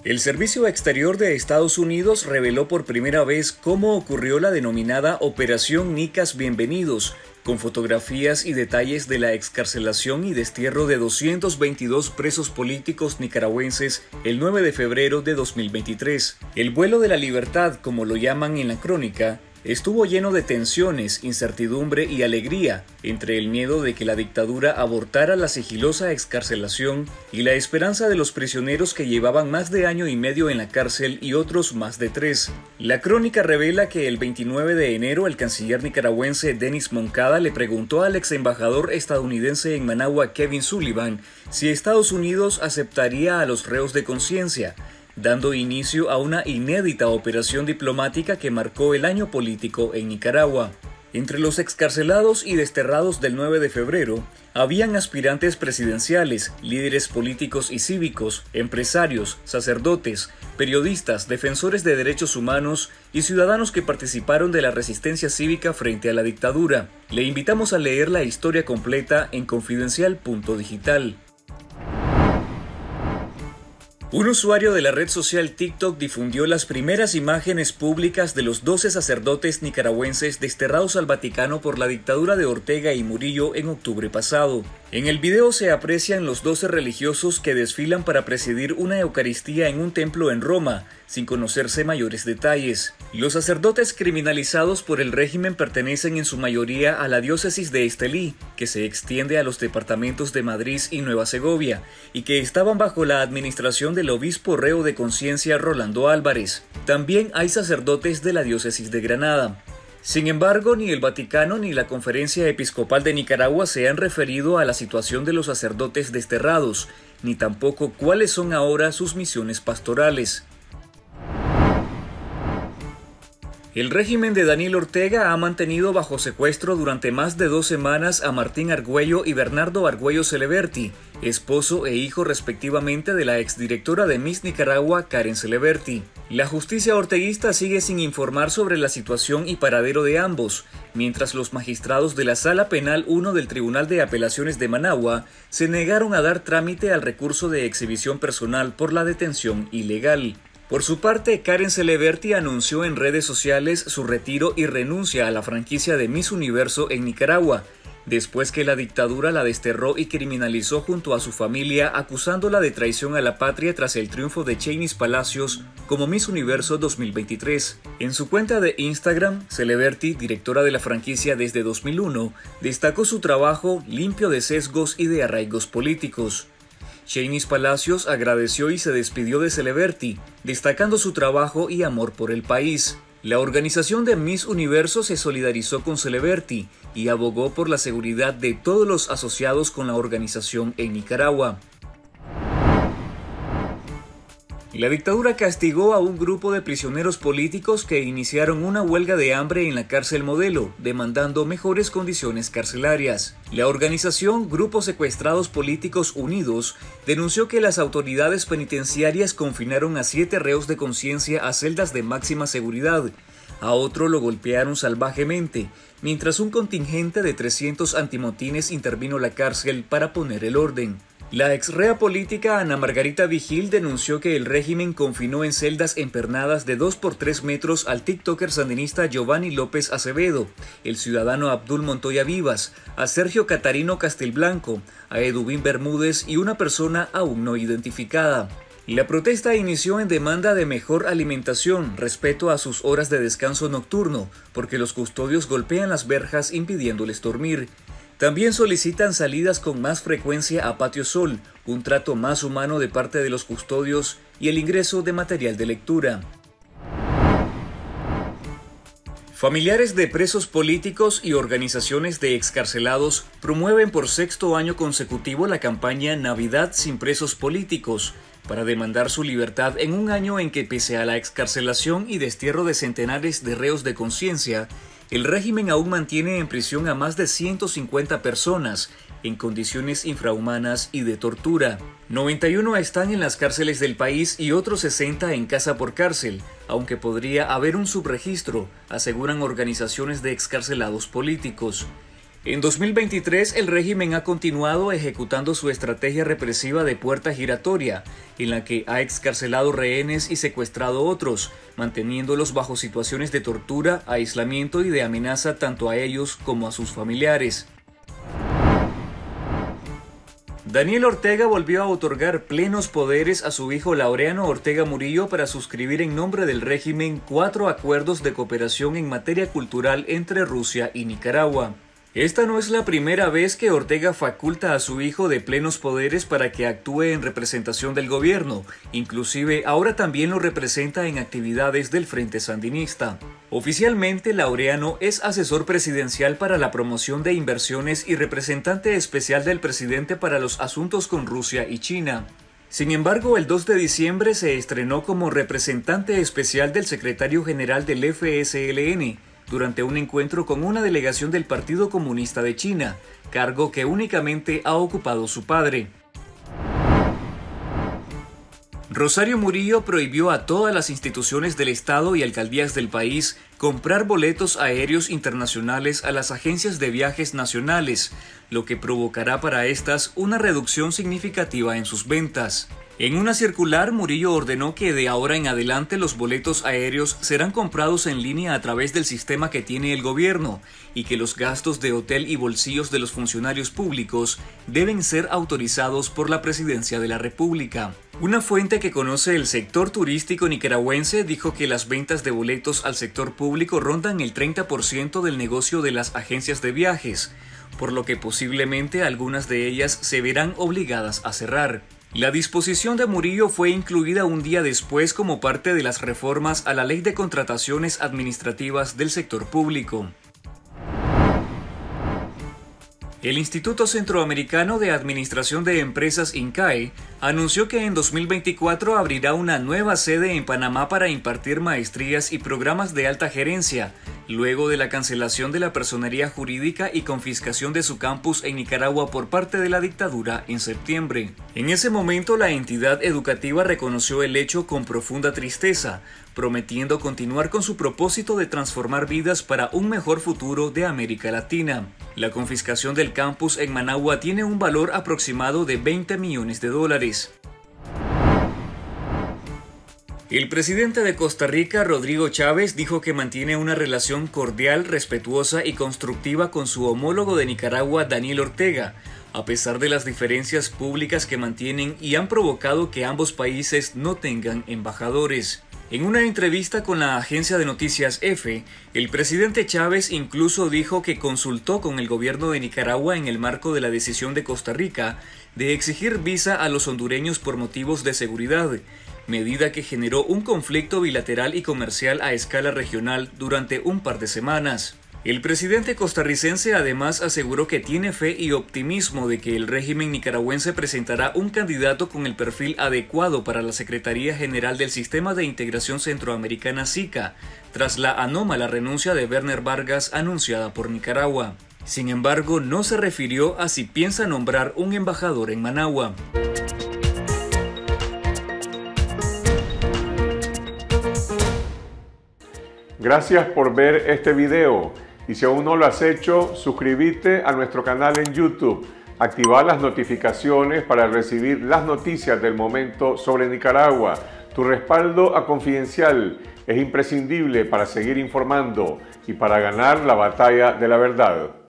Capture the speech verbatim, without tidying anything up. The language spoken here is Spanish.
El Servicio Exterior de Estados Unidos reveló por primera vez cómo ocurrió la denominada Operación Nicas Bienvenidos, con fotografías y detalles de la excarcelación y destierro de doscientos veintidós presos políticos nicaragüenses el nueve de febrero de dos mil veintitrés. El vuelo de la libertad, como lo llaman en la crónica, estuvo lleno de tensiones, incertidumbre y alegría, entre el miedo de que la dictadura abortara la sigilosa excarcelación y la esperanza de los prisioneros que llevaban más de año y medio en la cárcel y otros más de tres. La crónica revela que el veintinueve de enero el canciller nicaragüense Denis Moncada le preguntó al ex embajador estadounidense en Managua Kevin Sullivan si Estados Unidos aceptaría a los reos de conciencia, dando inicio a una inédita operación diplomática que marcó el año político en Nicaragua. Entre los excarcelados y desterrados del nueve de febrero, habían aspirantes presidenciales, líderes políticos y cívicos, empresarios, sacerdotes, periodistas, defensores de derechos humanos y ciudadanos que participaron de la resistencia cívica frente a la dictadura. Le invitamos a leer la historia completa en confidencial punto digital. Un usuario de la red social TikTok difundió las primeras imágenes públicas de los doce sacerdotes nicaragüenses desterrados al Vaticano por la dictadura de Ortega y Murillo en octubre pasado. En el video se aprecian los doce religiosos que desfilan para presidir una Eucaristía en un templo en Roma, sin conocerse mayores detalles. Los sacerdotes criminalizados por el régimen pertenecen en su mayoría a la diócesis de Estelí, que se extiende a los departamentos de Madrid y Nueva Segovia, y que estaban bajo la administración del obispo reo de conciencia Rolando Álvarez. También hay sacerdotes de la diócesis de Granada. Sin embargo, ni el Vaticano ni la Conferencia Episcopal de Nicaragua se han referido a la situación de los sacerdotes desterrados, ni tampoco cuáles son ahora sus misiones pastorales. El régimen de Daniel Ortega ha mantenido bajo secuestro durante más de dos semanas a Martín Argüello y Bernardo Argüello Celeberti, esposo e hijo respectivamente de la exdirectora de Miss Nicaragua, Karen Celeberti. La justicia orteguista sigue sin informar sobre la situación y paradero de ambos, mientras los magistrados de la Sala Penal uno del Tribunal de Apelaciones de Managua se negaron a dar trámite al recurso de exhibición personal por la detención ilegal. Por su parte, Karen Celeberti anunció en redes sociales su retiro y renuncia a la franquicia de Miss Universo en Nicaragua, después que la dictadura la desterró y criminalizó junto a su familia, acusándola de traición a la patria tras el triunfo de Chainis Palacios como Miss Universo dos mil veintitrés. En su cuenta de Instagram, Celeberti, directora de la franquicia desde dos mil uno, destacó su trabajo limpio de sesgos y de arraigos políticos. Chainis Palacios agradeció y se despidió de Celeberti, destacando su trabajo y amor por el país. La organización de Miss Universo se solidarizó con Celeberti y abogó por la seguridad de todos los asociados con la organización en Nicaragua. La dictadura castigó a un grupo de prisioneros políticos que iniciaron una huelga de hambre en la cárcel Modelo, demandando mejores condiciones carcelarias. La organización Grupos Secuestrados Políticos Unidos denunció que las autoridades penitenciarias confinaron a siete reos de conciencia a celdas de máxima seguridad. A otro lo golpearon salvajemente, mientras un contingente de trescientos antimotines intervino la cárcel para poner el orden. La exrea política Ana Margarita Vigil denunció que el régimen confinó en celdas empernadas de dos por tres metros al tiktoker sandinista Giovanni López Acevedo, el ciudadano Abdul Montoya Vivas, a Sergio Catarino Castilblanco, a Edubín Bermúdez y una persona aún no identificada. La protesta inició en demanda de mejor alimentación, respeto a sus horas de descanso nocturno, porque los custodios golpean las verjas impidiéndoles dormir. También solicitan salidas con más frecuencia a Patio Sol, un trato más humano de parte de los custodios y el ingreso de material de lectura. Familiares de presos políticos y organizaciones de excarcelados promueven por sexto año consecutivo la campaña Navidad sin presos políticos, para demandar su libertad en un año en que, pese a la excarcelación y destierro de centenares de reos de conciencia, el régimen aún mantiene en prisión a más de ciento cincuenta personas, en condiciones infrahumanas y de tortura. noventa y uno están en las cárceles del país y otros sesenta en casa por cárcel, aunque podría haber un subregistro, aseguran organizaciones de excarcelados políticos. En dos mil veintitrés, el régimen ha continuado ejecutando su estrategia represiva de puerta giratoria, en la que ha excarcelado rehenes y secuestrado otros, manteniéndolos bajo situaciones de tortura, aislamiento y de amenaza tanto a ellos como a sus familiares. Daniel Ortega volvió a otorgar plenos poderes a su hijo Laureano Ortega Murillo para suscribir en nombre del régimen cuatro acuerdos de cooperación en materia cultural entre Rusia y Nicaragua. Esta no es la primera vez que Ortega faculta a su hijo de plenos poderes para que actúe en representación del gobierno, inclusive ahora también lo representa en actividades del Frente Sandinista. Oficialmente, Laureano es asesor presidencial para la promoción de inversiones y representante especial del presidente para los asuntos con Rusia y China. Sin embargo, el dos de diciembre se estrenó como representante especial del secretario general del F S L N, durante un encuentro con una delegación del Partido Comunista de China, cargo que únicamente ha ocupado su padre. Rosario Murillo prohibió a todas las instituciones del Estado y alcaldías del país comprar boletos aéreos internacionales a las agencias de viajes nacionales, lo que provocará para estas una reducción significativa en sus ventas. En una circular, Murillo ordenó que de ahora en adelante los boletos aéreos serán comprados en línea a través del sistema que tiene el gobierno y que los gastos de hotel y bolsillos de los funcionarios públicos deben ser autorizados por la Presidencia de la República. Una fuente que conoce el sector turístico nicaragüense dijo que las ventas de boletos al sector público rondan el treinta por ciento del negocio de las agencias de viajes, por lo que posiblemente algunas de ellas se verán obligadas a cerrar. La disposición de Murillo fue incluida un día después como parte de las reformas a la Ley de Contrataciones Administrativas del Sector Público. El Instituto Centroamericano de Administración de Empresas INCAE anunció que en dos mil veinticuatro abrirá una nueva sede en Panamá para impartir maestrías y programas de alta gerencia, luego de la cancelación de la personería jurídica y confiscación de su campus en Nicaragua por parte de la dictadura en septiembre. En ese momento, la entidad educativa reconoció el hecho con profunda tristeza, prometiendo continuar con su propósito de transformar vidas para un mejor futuro de América Latina. La confiscación del campus en Managua tiene un valor aproximado de veinte millones de dólares. El presidente de Costa Rica, Rodrigo Chávez, dijo que mantiene una relación cordial, respetuosa y constructiva con su homólogo de Nicaragua, Daniel Ortega, a pesar de las diferencias públicas que mantienen y han provocado que ambos países no tengan embajadores. En una entrevista con la agencia de noticias EFE, el presidente Chávez incluso dijo que consultó con el gobierno de Nicaragua en el marco de la decisión de Costa Rica de exigir visa a los hondureños por motivos de seguridad, medida que generó un conflicto bilateral y comercial a escala regional durante un par de semanas. El presidente costarricense además aseguró que tiene fe y optimismo de que el régimen nicaragüense presentará un candidato con el perfil adecuado para la Secretaría General del Sistema de Integración Centroamericana SICA, tras la anómala renuncia de Werner Vargas anunciada por Nicaragua. Sin embargo, no se refirió a si piensa nombrar un embajador en Managua. Gracias por ver este video. Y si aún no lo has hecho, suscríbete a nuestro canal en YouTube, activa las notificaciones para recibir las noticias del momento sobre Nicaragua. Tu respaldo a Confidencial es imprescindible para seguir informando y para ganar la batalla de la verdad.